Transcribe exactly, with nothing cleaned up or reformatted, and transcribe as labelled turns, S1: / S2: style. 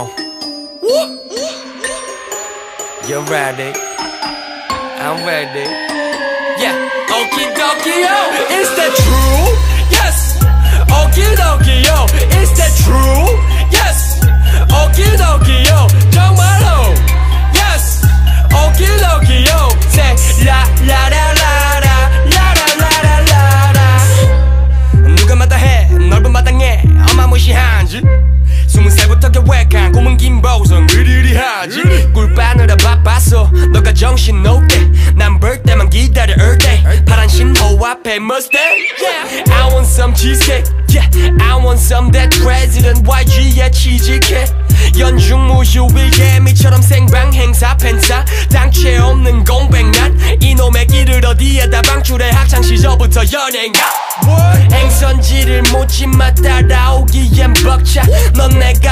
S1: You're ready, I'm ready. Yeah, okie dokie yo, is that true? Yes, okie dokie yo, is that true? Yes, okie dokie yo, 정말로. Yes, okie dokie yo, say la la la la la la la la la la. 누가 마다해 넓은 마당에 어마무시한지. 스무 살부터 계획한 꿈은 긴 보성 으리으리하지. 꿀 빠느라 바빴어 너가 정신 놓게. 난 볼 때만 기다려 all day. 파란 신호 앞에 Mustang. Yeah. I want some cheesecake. Yeah. I want some that President 와이지에 취직해. 연중 무휴일 개미처럼 생방 행사 팬싸. 당최 없는 공백난 이놈의 길을 어디에다 방출해. 학창시절부터 연예인가. 행선지를 묻지마 따라오기엔 벅차. 넌 내가